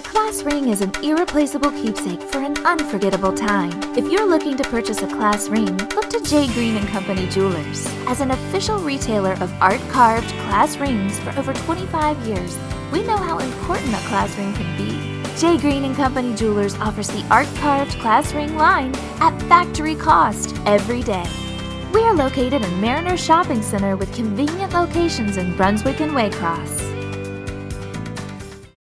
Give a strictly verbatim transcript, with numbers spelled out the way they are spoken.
class ring is an irreplaceable keepsake for an unforgettable time. If you're looking to purchase a class ring, look to J. Green and Company Jewelers. As an official retailer of art-carved class rings for over twenty-five years, we know how important a class ring can be. J. Green and Company Jewelers offers the art-carved class ring line at factory cost every day. We are located in Mariner Shopping Center with convenient locations in Brunswick and Waycross.